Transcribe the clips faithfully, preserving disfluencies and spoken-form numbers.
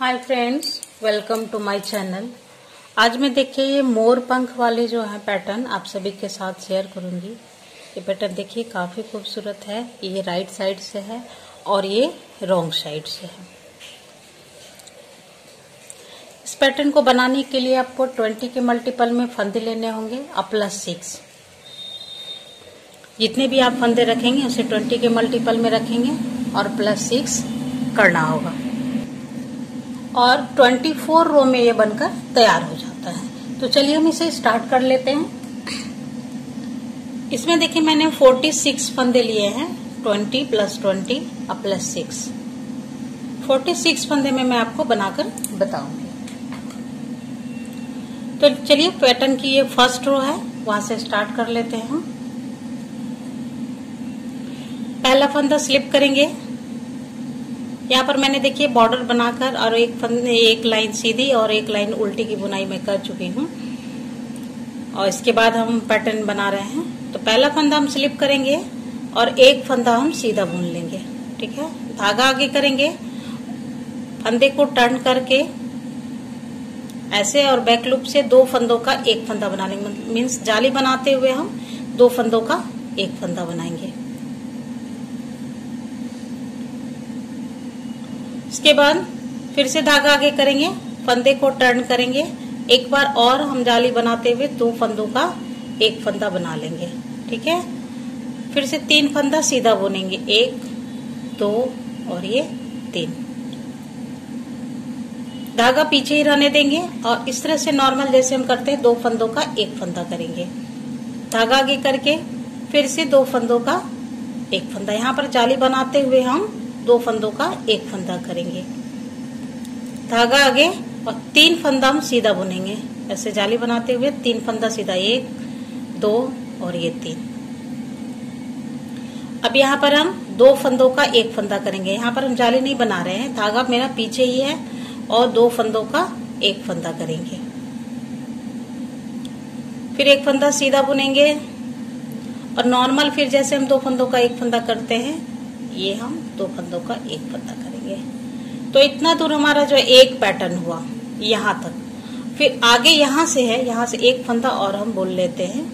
Hi friends, welcome to my channel. आज मैं देखिए ये मोर पंख वाले जो है पैटर्न आप सभी के साथ शेयर करूंगी। ये पैटर्न देखिए काफ़ी खूबसूरत है। ये राइट साइड से है और ये रॉन्ग साइड से है। इस पैटर्न को बनाने के लिए आपको ट्वेंटी के मल्टीपल में फंदे लेने होंगे और प्लस सिक्स। जितने भी आप फंदे रखेंगे उसे ट्वेंटी के मल्टीपल में रखेंगे और प्लस सिक्स करना होगा और चौबीस रो में ये बनकर तैयार हो जाता है। तो चलिए हम इसे स्टार्ट कर लेते हैं। इसमें देखिए मैंने छियालीस फंदे लिए हैं, बीस प्लस बीस और प्लस सिक्स। छियालीस फंदे में मैं आपको बनाकर बताऊंगी। तो चलिए पैटर्न की ये फर्स्ट रो है, वहां से स्टार्ट कर लेते हैं हम। पहला फंदा स्लिप करेंगे। यहाँ पर मैंने देखिए बॉर्डर बनाकर और एक फंदे एक लाइन सीधी और एक लाइन उल्टी की बुनाई में कर चुकी हूँ और इसके बाद हम पैटर्न बना रहे हैं। तो पहला फंदा हम स्लिप करेंगे और एक फंदा हम सीधा बुन लेंगे। ठीक है, धागा आगे करेंगे, फंदे को टर्न करके ऐसे और बैक लूप से दो फंदों का एक फंदा बना लेंगे। मीन्स जाली बनाते हुए हम दो फंदों का एक फंदा बनाएंगे। इसके बाद फिर से धागा आगे करेंगे, फंदे को टर्न करेंगे, एक बार और हम जाली बनाते हुए दो फंदों का एक फंदा बना लेंगे। ठीक है, फिर से तीन फंदा सीधा बुनेंगे, एक दो और ये तीन। धागा पीछे ही रहने देंगे और इस तरह से नॉर्मल जैसे हम करते हैं दो फंदों का एक फंदा करेंगे। धागा आगे करके फिर से दो फंदों का एक फंदा। यहाँ पर जाली बनाते हुए हम दो फंदों का एक फंदा करेंगे। धागा आगे और तीन फंदा हम सीधा बुनेंगे, ऐसे जाली बनाते हुए तीन फंदा सीधा, एक दो और ये तीन। अब यहाँ पर हम दो फंदों का एक फंदा करेंगे। यहाँ पर हम जाली नहीं बना रहे हैं, धागा मेरा पीछे ही है और दो फंदों का एक फंदा करेंगे। फिर एक फंदा सीधा बुनेंगे और नॉर्मल फिर जैसे हम दो फंदों का एक फंदा करते हैं, ये हम दो फंदों का एक फंदा करेंगे। तो इतना दूर हमारा जो एक पैटर्न हुआ यहाँ तक। फिर आगे यहाँ से है, यहाँ से एक फंदा और हम बुन लेते हैं,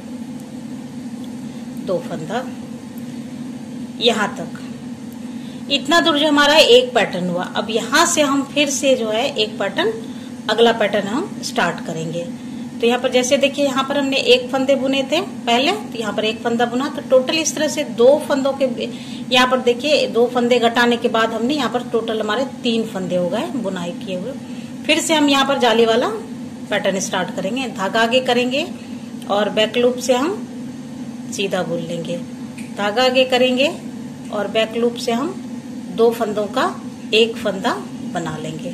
दो फंदा यहाँ तक। इतना दूर जो हमारा एक पैटर्न हुआ। अब यहाँ से हम फिर से जो है एक पैटर्न, अगला पैटर्न हम स्टार्ट करेंगे। तो यहाँ पर जैसे देखिए यहाँ पर हमने एक फंदे बुने थे पहले, तो यहाँ पर एक फंदा बुना। तो टोटल इस तरह से दो फंदों के यहाँ पर देखिए दो फंदे घटाने के बाद हमने यहाँ पर टोटल हमारे तीन फंदे हो गए बुनाई किए हुए। फिर से हम यहाँ पर जाली वाला पैटर्न स्टार्ट करेंगे। धागा आगे करेंगे और बैक लूप से हम सीधा बुन लेंगे। धागा आगे करेंगे और बैक लूप से हम दो फंदों का एक फंदा बना लेंगे।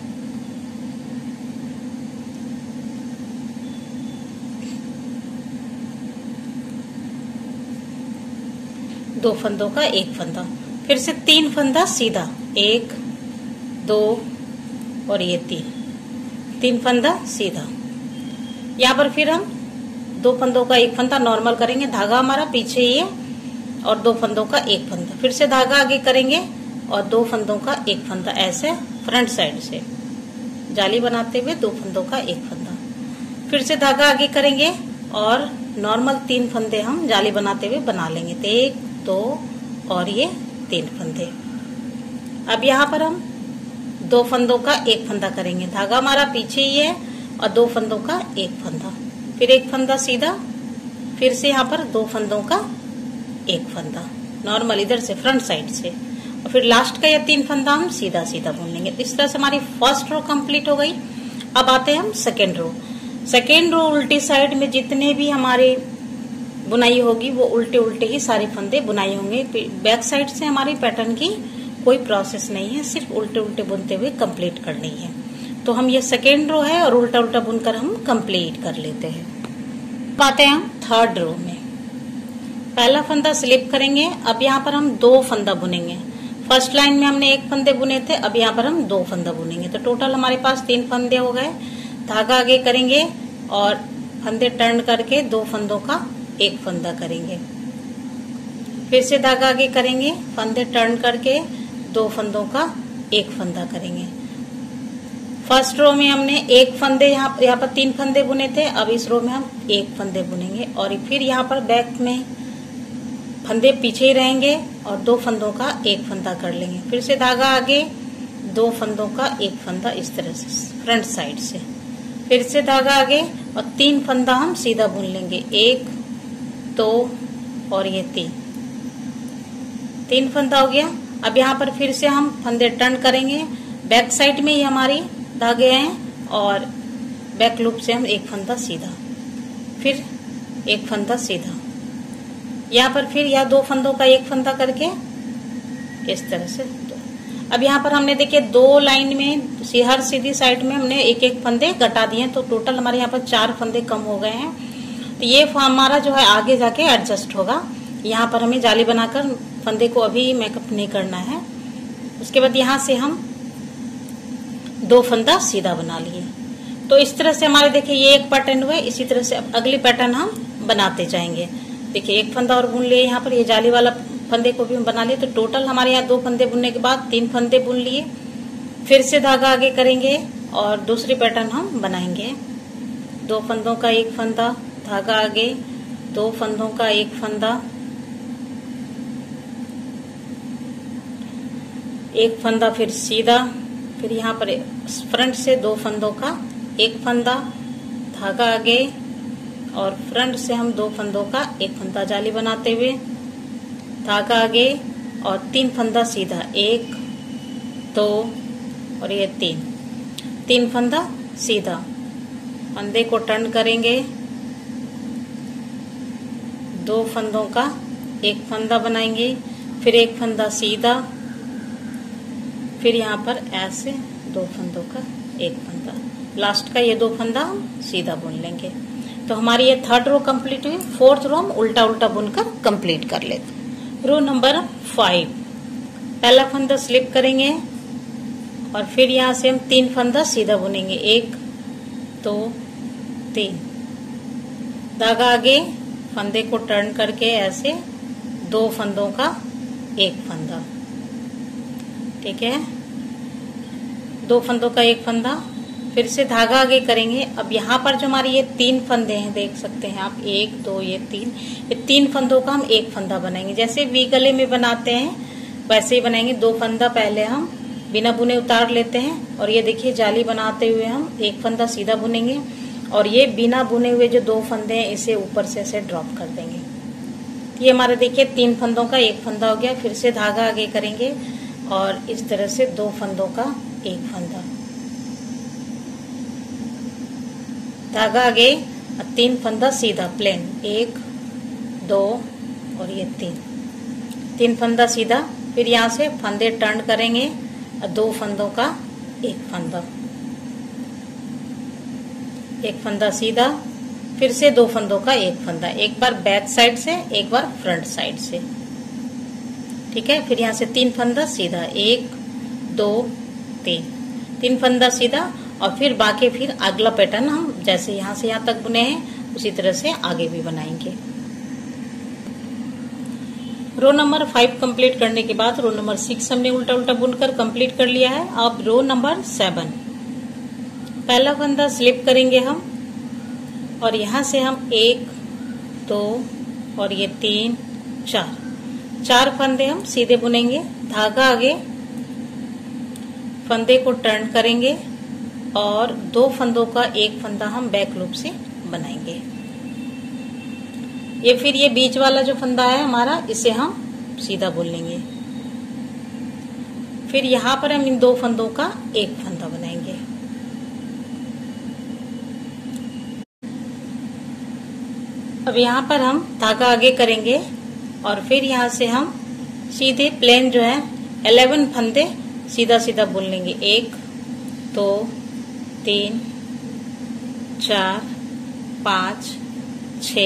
दो फंदों का एक फंदा, फिर से तीन फंदा सीधा, एक दो और ये तीन, तीन फंदा सीधा। यहाँ पर फिर हम दो फंदों का एक फंदा नॉर्मल करेंगे, धागा हमारा पीछे ही है और दो फंदों का एक फंदा। फिर से धागा आगे करेंगे और दो फंदों का एक फंदा, ऐसे फ्रंट साइड से जाली बनाते हुए दो फंदों का एक फंदा। फिर से धागा आगे करेंगे और नॉर्मल तीन फंदे हम जाली बनाते हुए बना लेंगे। तो एक दो और ये तीन फंदे। अब यहाँ पर हम दो फंदों का एक फंदा करेंगे, धागा हमारा पीछे ही है और दो फंदों का एक फंदा, फिर एक फंदा सीधा, फिर से यहाँ पर दो फंदों का एक फंदा नॉर्मल इधर से फ्रंट साइड से, और फिर लास्ट का ये तीन फंदा हम सीधा सीधा बुन लेंगे। इस तरह से हमारी फर्स्ट रो कंप्लीट हो गई। अब आते हैं हम सेकेंड रो। सेकेंड रो उल्टी साइड में जितने भी हमारे बुनाई होगी वो उल्टे उल्टे ही सारे फंदे बुनाई होंगे। बैक साइड से हमारी पैटर्न की कोई प्रोसेस नहीं है, सिर्फ उल्टे उल्टे बुनते हुए कंप्लीट करनी है। तो हम ये सेकेंड रो है और उल्टा उल्टा बुनकर हम कंप्लीट कर लेते हैं। आते हैं हम थर्ड रो में। पहला फंदा स्लिप करेंगे। अब यहाँ पर हम दो फंदा बुनेंगे। फर्स्ट लाइन में हमने एक फंदे बुने थे, अब यहाँ पर हम दो फंदा बुनेंगे। तो टोटल हमारे पास तीन फंदे हो गए। धागा आगे करेंगे और फंदे टर्न करके दो फंदों का एक फंदा करेंगे। फिर से धागा आगे करेंगे, फंदे टर्न करके दो फंदों का एक फंदा करेंगे। फर्स्ट रो में हमने एक फंदे यहाँ यहाँ पर तीन फंदे बुने थे, अब इस रो में हम एक फंदे बुनेंगे और फिर यहाँ पर बैक में फंदे पीछे ही रहेंगे और दो फंदों का एक फंदा कर लेंगे। फिर से धागा आगे, दो फंदों का एक फंदा इस तरह से फ्रंट साइड से, फिर से धागा आगे और तीन फंदा हम सीधा बुन लेंगे, एक दो और ये तीन, तीन फंदा हो गया। अब यहाँ पर फिर से हम फंदे टर्न करेंगे, बैक साइड में ही हमारी धागे हैं और बैक लूप से हम एक फंदा सीधा, फिर एक फंदा सीधा, यहाँ पर फिर या दो फंदों का एक फंदा करके इस तरह से दो। अब यहाँ पर हमने देखिए दो लाइन में हर सीधी साइड में हमने एक एक फंदे घटा दिए, तो टोटल हमारे यहाँ पर चार फंदे कम हो गए हैं। तो ये हमारा जो है आगे जाके एडजस्ट होगा। यहाँ पर हमें जाली बनाकर फंदे को अभी मेकअप नहीं करना है। उसके बाद यहाँ से हम दो फंदा सीधा बना लिए। तो इस तरह से हमारे देखिए ये एक पैटर्न हुए, इसी तरह से अब अगली पैटर्न हम बनाते जाएंगे। देखिए एक फंदा और बुन लिए, यहाँ पर ये जाली वाला फंदे को भी हम बना लिए। तो टोटल हमारे यहाँ दो फंदे बुनने के बाद तीन फंदे बुन लिए, फिर से धागा आगे करेंगे और दूसरी पैटर्न हम बनाएंगे। दो फंदों का एक फंदा, धागा आगे, दो फंदों का एक फंदा, एक फंदा फिर सीधा, फिर यहाँ पर फ्रंट से दो फंदों का एक फंदा, धागा आगे और फ्रंट से हम दो फंदों का एक फंदा जाली बनाते हुए, धागा आगे और तीन फंदा सीधा, एक दो और ये तीन, तीन फंदा सीधा, फंदे को टर्न करेंगे, दो फंदों का एक फंदा बनाएंगे, फिर एक फंदा सीधा, फिर यहाँ पर ऐसे दो फंदों का एक फंदा, लास्ट का ये दो फंदा हम सीधा बुन लेंगे। तो हमारी ये थर्ड रो कंप्लीट हुई। फोर्थ रो हम उल्टा उल्टा बुनकर कंप्लीट कर लेते हैं। रो नंबर फाइव, पहला फंदा स्लिप करेंगे और फिर यहाँ से हम तीन फंदा सीधा बुनेंगे, एक दो तीन, धागा आगे, फंदे को टर्न करके ऐसे दो फंदों का एक फंदा, ठीक है, दो फंदों का एक फंदा, फिर से धागा आगे करेंगे। अब यहाँ पर जो हमारी ये तीन फंदे हैं, देख सकते हैं आप, एक दो ये तीन, ये तीन फंदों का हम एक फंदा बनाएंगे। जैसे वी गले में बनाते हैं वैसे ही बनाएंगे। दो फंदा पहले हम बिना बुने उतार लेते हैं और ये देखिए जाली बनाते हुए हम एक फंदा सीधा बुनेंगे और ये बिना बुने हुए जो दो फंदे हैं इसे ऊपर से ऐसे ड्रॉप कर देंगे। ये हमारा देखिए तीन फंदों का एक फंदा हो गया। फिर से धागा आगे करेंगे और इस तरह से दो फंदों का एक फंदा, धागा आगे, तीन फंदा सीधा प्लेन, एक दो और ये तीन, तीन फंदा सीधा, फिर यहाँ से फंदे टर्न करेंगे और दो फंदों का एक फंदा, एक फंदा सीधा, फिर से दो फंदों का एक फंदा, एक बार बैक साइड से एक बार फ्रंट साइड से, ठीक है। फिर यहाँ से तीन फंदा सीधा, एक दो तीन, तीन फंदा सीधा और फिर बाकी फिर अगला पैटर्न हम जैसे यहाँ से यहाँ तक बुने हैं उसी तरह से आगे भी बनाएंगे। रो नंबर फाइव कंप्लीट करने के बाद रो नंबर सिक्स हमने उल्टा उल्टा बुनकर कंप्लीट कर लिया है। अब रो नंबर सेवन, पहला फंदा स्लिप करेंगे हम और यहाँ से हम एक दो और ये तीन चार, चार फंदे हम सीधे बुनेंगे, धागा आगे, फंदे को टर्न करेंगे और दो फंदों का एक फंदा हम बैक लूप से बनाएंगे। ये फिर ये बीच वाला जो फंदा है हमारा इसे हम सीधा बुन लेंगे। फिर यहाँ पर हम इन दो फंदों का एक फंदा बनाएंगे। अब यहाँ पर हम धागा आगे करेंगे और फिर यहाँ से हम सीधे प्लेन जो है इलेवन फंदे सीधा सीधा बुन लेंगे, एक दो तीन चार पाँच छ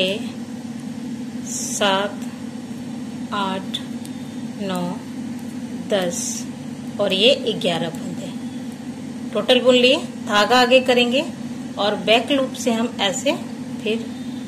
सात आठ नौ दस और ये ग्यारह फंदे टोटल बुन लिए। धागा आगे करेंगे और बैक लूप से हम ऐसे फिर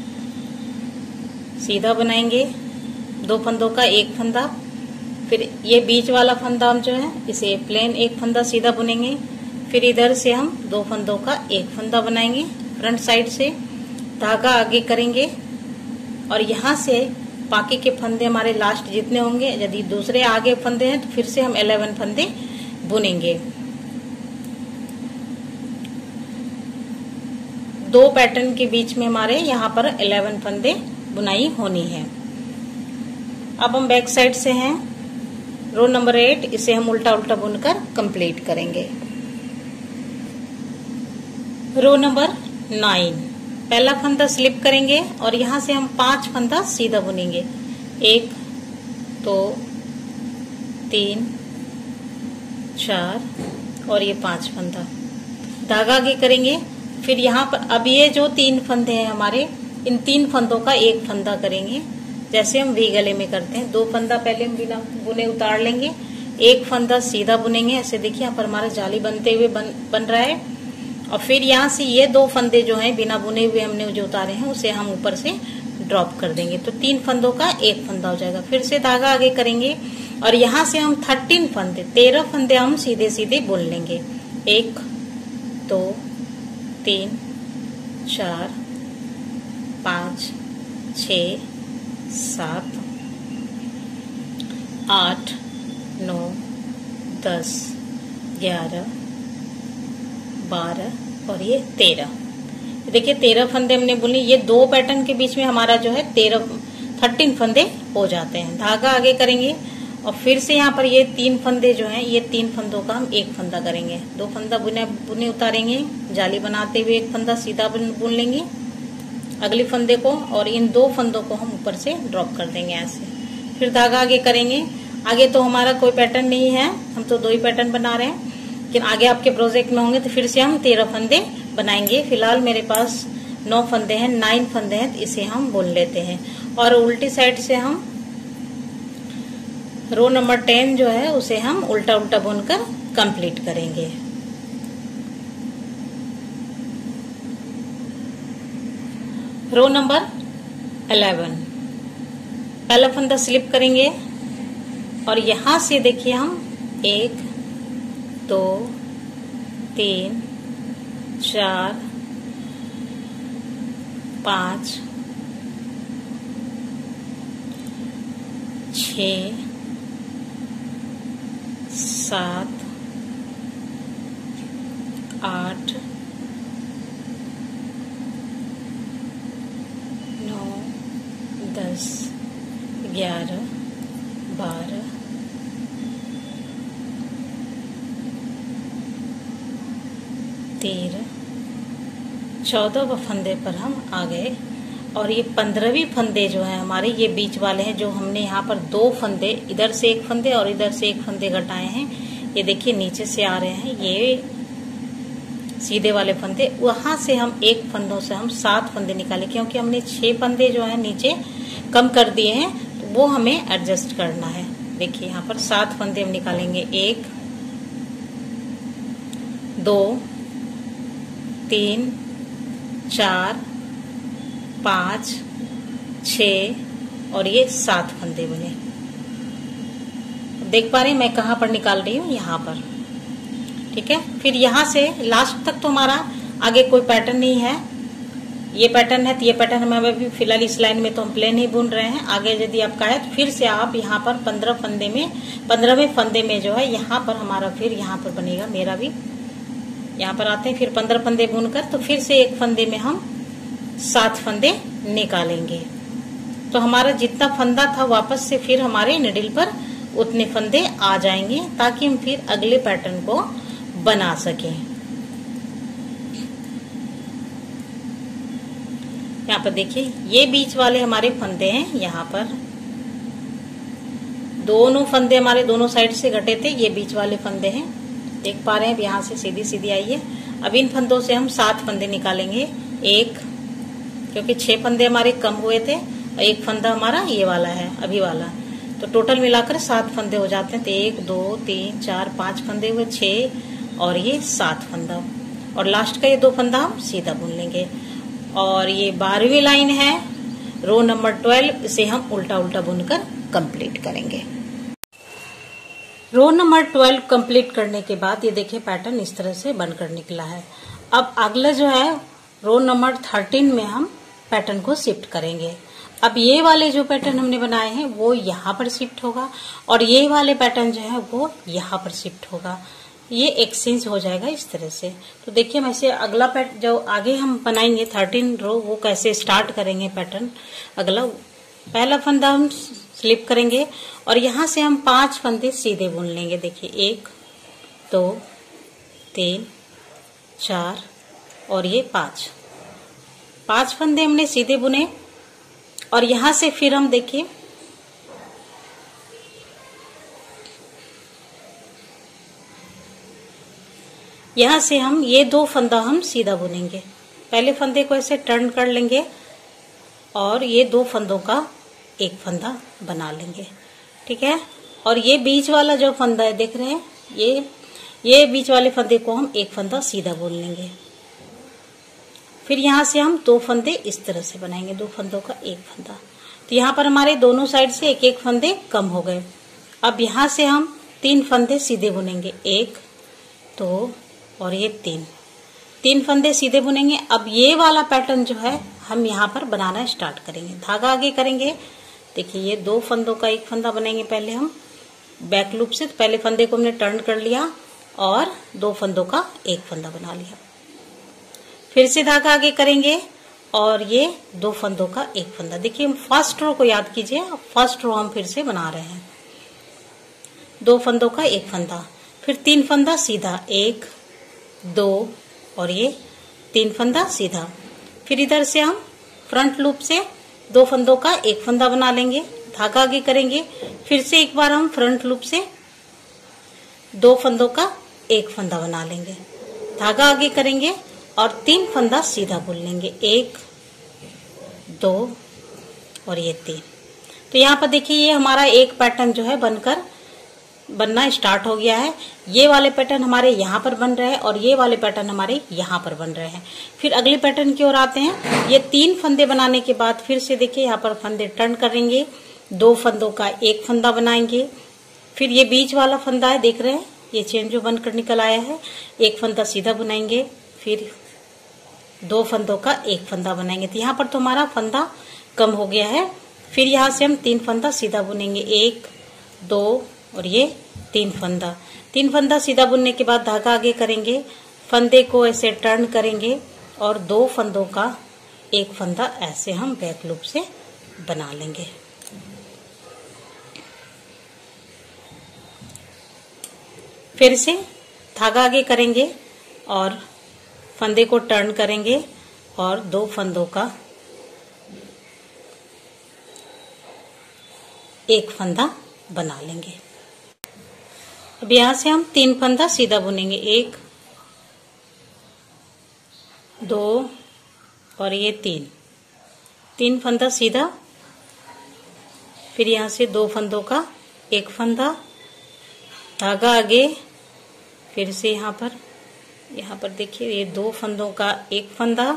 सीधा बनाएंगे, दो फंदों का एक फंदा, फिर ये बीच वाला फंदा हम जो है इसे प्लेन एक फंदा सीधा बुनेंगे, फिर इधर से हम दो फंदों का एक फंदा बनाएंगे फ्रंट साइड से, धागा आगे करेंगे और यहाँ से बाकी के फंदे हमारे लास्ट जितने होंगे, यदि दूसरे आगे फंदे हैं तो फिर से हम इलेवन फंदे बुनेंगे। दो पैटर्न के बीच में हमारे यहाँ पर इलेवन फंदे बुनाई होनी है। अब हम बैक साइड से हैं, रो नंबर एट, इसे हम उल्टा उल्टा बुनकर कंप्लीट करेंगे। रो नंबर नाइन, पहला फंदा स्लिप करेंगे और यहाँ से हम पांच फंदा सीधा बुनेंगे। एक, दो, तीन, चार और ये पांच फंदा, धागा आगे करेंगे। फिर यहाँ पर अब ये जो तीन फंदे हैं हमारे, इन तीन फंदों का एक फंदा करेंगे जैसे हम वी गले में करते हैं। दो फंदा पहले हम बिना बुने उतार लेंगे, एक फंदा सीधा बुनेंगे। ऐसे देखिए यहाँ पर हमारा जाली बनते हुए बन, बन रहा है। और फिर यहाँ से ये दो फंदे जो हैं बिना बुने हुए हमने जो उतारे हैं उसे हम ऊपर से ड्रॉप कर देंगे, तो तीन फंदों का एक फंदा हो जाएगा। फिर से धागा आगे करेंगे और यहाँ से हम थर्टीन फंदे, तेरह फंदे हम सीधे सीधे बुन लेंगे। एक, दो, तीन, चार, पाँच, छ, सात, आठ, नौ, दस, ग्यारह, बारह और ये तेरह। देखिए तेरह फंदे हमने बुने। ये दो पैटर्न के बीच में हमारा जो है तेरह थर्टीन फंदे हो जाते हैं। धागा आगे करेंगे और फिर से यहाँ पर ये तीन फंदे जो हैं, ये तीन फंदों का हम एक फंदा करेंगे। दो फंदा बुने बुने उतारेंगे, जाली बनाते हुए एक फंदा सीधा बुन, बुन लेंगे अगले फंदे को, और इन दो फंदों को हम ऊपर से ड्रॉप कर देंगे ऐसे। फिर धागा आगे करेंगे। आगे तो हमारा कोई पैटर्न नहीं है, हम तो दो ही पैटर्न बना रहे हैं, लेकिन आगे आपके प्रोजेक्ट में होंगे तो फिर से हम तेरह फंदे बनाएंगे। फिलहाल मेरे पास नौ फंदे हैं, नाइन फंदे हैं, तो इसे हम बुन लेते हैं। और उल्टी साइड से हम रो नंबर टेन जो है उसे हम उल्टा उल्टा बुनकर कंप्लीट करेंगे। रो नंबर इलेवन, पहला फंदा स्लिप करेंगे और यहां से देखिए हम एक, दो, तीन, चार, पाँच, छ, सात, आठ, नौ, दस, ग्यारह, बारह, तेरह, चौदह फंदे पर हम आ गए। और ये पंद्रहवीं फंदे जो है हमारे, ये बीच वाले हैं जो हमने यहाँ पर दो फंदे, इधर से एक फंदे और इधर से एक फंदे घटाए हैं। ये देखिए नीचे से आ रहे हैं ये सीधे वाले फंदे, वहां से हम एक फंदों से हम सात फंदे निकाले, क्योंकि हमने छह फंदे जो है नीचे कम कर दिए हैं, तो वो हमें एडजस्ट करना है। देखिए यहाँ पर सात फंदे हम निकालेंगे। एक, दो, तीन, चार, पाँच, छ और ये सात फंदे बने। देख पा रहे हैं मैं कहाँ पर निकाल रही हूँ, यहाँ पर। ठीक है, फिर यहाँ से लास्ट तक तो हमारा आगे कोई पैटर्न नहीं है। ये पैटर्न है तो ये पैटर्न हम अभी फिलहाल इस लाइन में तो हम प्लेन ही बुन रहे हैं। आगे यदि आपका है तो फिर से आप यहाँ पर पंद्रह फंदे में, पंद्रहवें फंदे में जो है यहाँ पर हमारा फिर यहाँ पर बनेगा, मेरा भी यहाँ पर आते हैं। फिर पंद्रह फंदे बुनकर तो फिर से एक फंदे में हम सात फंदे निकालेंगे, तो हमारा जितना फंदा था वापस से फिर हमारे निडल पर उतने फंदे आ जाएंगे, ताकि हम फिर अगले पैटर्न को बना सकें। यहाँ पर देखिए ये बीच वाले हमारे फंदे हैं, यहाँ पर दोनों फंदे हमारे दोनों साइड से घटे थे, ये बीच वाले फंदे हैं, देख पा रहे हैं। अब यहाँ से सीधी सीधी आई है। अब इन फंदों से हम सात फंदे निकालेंगे। एक, क्योंकि छह फंदे हमारे कम हुए थे और एक फंदा हमारा ये वाला है अभी वाला, तो टोटल मिलाकर सात फंदे हो जाते हैं। तो एक, दो, तीन, चार, पांच फंदे हुए, छह और ये सात फंदा, और लास्ट का ये दो फंदा हम सीधा बुन लेंगे। और ये बारहवीं लाइन है, रो नंबर ट्वेल्व, इसे हम उल्टा उल्टा बुनकर कंप्लीट करेंगे। रो नंबर ट्वेल्व कंप्लीट करने के बाद ये देखिए पैटर्न इस तरह से बनकर निकला है। अब अगला जो है रो नंबर थर्टीन में हम पैटर्न को शिफ्ट करेंगे। अब ये वाले जो पैटर्न हमने बनाए हैं वो यहाँ पर शिफ्ट होगा और ये वाले पैटर्न जो है वो यहाँ पर शिफ्ट होगा। ये एक्सचेंज हो जाएगा इस तरह से। तो देखिए हम ऐसे अगला पैटर्न जो आगे हम बनाएंगे थर्टीन रो वो कैसे स्टार्ट करेंगे पैटर्न। अगला पहला फंदा हम स्लिप करेंगे और यहाँ से हम पांच फंदे सीधे बुन लेंगे। देखिए एक, दो, तीन, चार और ये पांच पांच फंदे हमने सीधे बुने और यहां से फिर हम देखिए यहां से हम ये दो फंदा हम सीधा बुनेंगे। पहले फंदे को ऐसे टर्न कर लेंगे और ये दो फंदों का एक फंदा बना लेंगे। ठीक है। और ये बीच वाला जो फंदा है देख रहे हैं, ये ये बीच वाले फंदे को हम एक फंदा सीधा बुन लेंगे। फिर यहां से हम दो फंदे इस तरह से बनाएंगे, दो फंदों का एक फंदा। तो यहाँ पर हमारे दोनों साइड से एक एक फंदे कम हो गए। अब यहाँ से हम तीन फंदे सीधे बुनेंगे, एक, दो और ये तीन तीन फंदे सीधे बुनेंगे। अब ये वाला पैटर्न जो है हम यहाँ पर बनाना स्टार्ट करेंगे। धागा आगे करेंगे। देखिए ये दो फंदों का एक फंदा बनाएंगे पहले हम बैक लूप से। तो पहले फंदे को हमने टर्न कर लिया और दो फंदों का एक फंदा बना लिया। फिर से धागा आगे करेंगे और ये दो फंदों का एक फंदा। देखिए हम फर्स्ट रो को याद कीजिए, फर्स्ट रो हम फिर से बना रहे हैं। दो फंदों का एक फंदा, फिर तीन फंदा सीधा, एक, दो और ये तीन फंदा सीधा। फिर इधर से हम फ्रंट लूप से दो फंदों का एक फंदा बना लेंगे। धागा आगे करेंगे। फिर से एक बार हम फ्रंट लूप से दो फंदों का एक फंदा बना लेंगे। धागा आगे करेंगे और तीन फंदा सीधा बुन लेंगे, एक, दो और ये तीन। तो यहाँ पर देखिए ये हमारा एक पैटर्न जो है बनकर बनना स्टार्ट हो गया है। ये वाले पैटर्न हमारे यहाँ पर बन रहे हैं और ये वाले पैटर्न हमारे यहाँ पर बन रहे हैं। फिर अगले पैटर्न की ओर आते हैं। ये तीन फंदे बनाने के बाद फिर से देखिए यहाँ पर फंदे टर्न करेंगे, दो फंदों का एक फंदा बनाएंगे। फिर ये बीच वाला फंदा है, देख रहे हैं ये चेन जो बनकर निकल आया है, एक फंदा सीधा बनाएंगे, फिर दो फंदों का एक फंदा बनाएंगे। तो यहाँ पर तो हमारा फंदा कम हो गया है। फिर यहाँ से हम तीन फंदा सीधा बुनेंगे, एक, दो और ये तीन फंदा। तीन फंदा सीधा बुनने के बाद धागा आगे करेंगे, फंदे को ऐसे टर्न करेंगे और दो फंदों का एक फंदा ऐसे हम बैक लूप से बना लेंगे। फिर से धागा आगे करेंगे और फंदे को टर्न करेंगे और दो फंदों का एक फंदा बना लेंगे। अब यहां से हम तीन फंदा सीधा बुनेंगे, एक, दो और ये तीन तीन फंदा सीधा। फिर यहां से दो फंदों का एक फंदा, धागा आगे, फिर से यहाँ पर यहाँ पर देखिए ये दो फंदों का एक फंदा,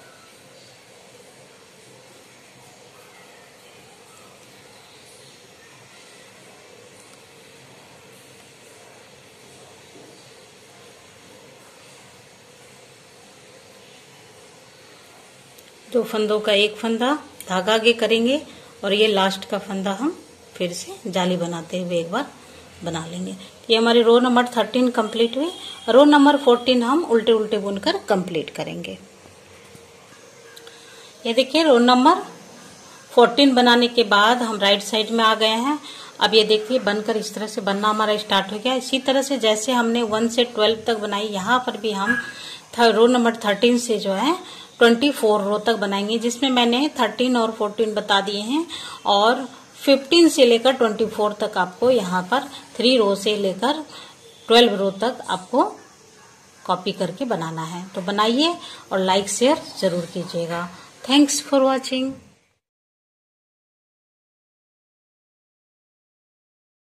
दो फंदों का एक फंदा, धागा आगे करेंगे और ये लास्ट का फंदा हम फिर से जाली बनाते हुए एक बार बना लेंगे। ये हमारी रो नंबर थर्टीन कंप्लीट हुई। रो नंबर फोर्टीन हम उल्टे उल्टे बुनकर कंप्लीट करेंगे। ये देखिए रो नंबर फोर्टीन बनाने के बाद हम राइट साइड में आ गए हैं। अब ये देखिए बनकर इस तरह से बनना हमारा स्टार्ट हो गया। इसी तरह से जैसे हमने वन से ट्वेल्व तक बनाई, यहाँ पर भी हम रो नंबर थर्टीन से जो है ट्वेंटी फोर रो तक बनाएंगे, जिसमें मैंने थर्टीन और फोर्टीन बता दिए हैं और फिफ्टीन से लेकर ट्वेंटी फोर तक आपको यहाँ पर थ्री रो से लेकर ट्वेल्व रो तक आपको कॉपी करके बनाना है। तो बनाइए और लाइक शेयर जरूर कीजिएगा। Thanks for watching.